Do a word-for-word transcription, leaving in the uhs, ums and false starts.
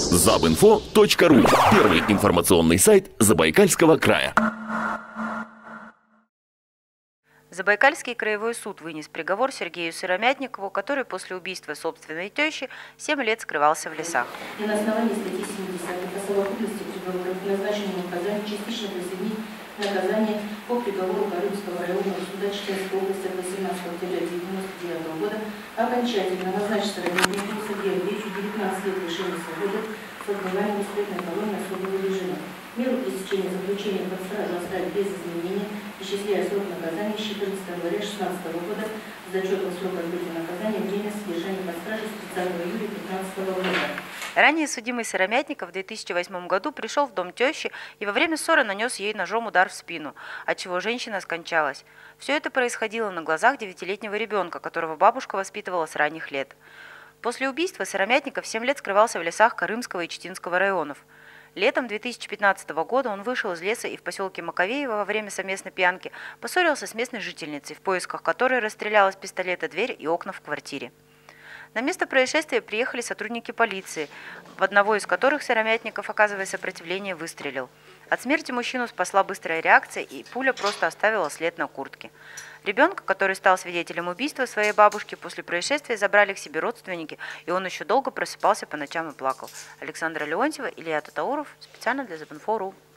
забинфо точка ру. Первый информационный сайт Забайкальского края. Забайкальский краевой суд вынес приговор Сергею Сыромятникову, который после убийства собственной тещи семь лет скрывался в лесах. И на основании статьи семидесятой по совокупности приговоров назначенному наказанию частично присоединить наказание по приговору Карымского районного суда Читинской области от восемнадцатого октября девяносто девятого года окончательно назначить Сыромятникову Сергею Андреевичу девятнадцать лет лишения свободы с отбыванием испытательной колонии особого режима. Меру пресечения заключения под стражу оставить без изменения, исчисляя срок наказания с четырнадцатого января две тысячи шестнадцатого года с зачетом срока отбытия наказания время содержания под стражей с тридцатого июля две тысячи пятнадцатого года. Ранее судимый Сыромятников в две тысячи восьмом году пришел в дом тещи и во время ссоры нанес ей ножом удар в спину, отчего женщина скончалась. Все это происходило на глазах девятилетнего ребенка, которого бабушка воспитывала с ранних лет. После убийства Сыромятников семь лет скрывался в лесах Карымского и Читинского районов. Летом две тысячи пятнадцатого года он вышел из леса и в поселке Маковеево во время совместной пьянки поссорился с местной жительницей, в поисках которой расстрелял из пистолета дверь и окна в квартире. На место происшествия приехали сотрудники полиции, в одного из которых Сыромятников, оказывая сопротивление, выстрелил. От смерти мужчину спасла быстрая реакция, и пуля просто оставила след на куртке. Ребенка, который стал свидетелем убийства своей бабушки, после происшествия забрали к себе родственники, и он еще долго просыпался по ночам и плакал. Александра Леонтьева, Илья Татауров, специально для Забинфо точка ру.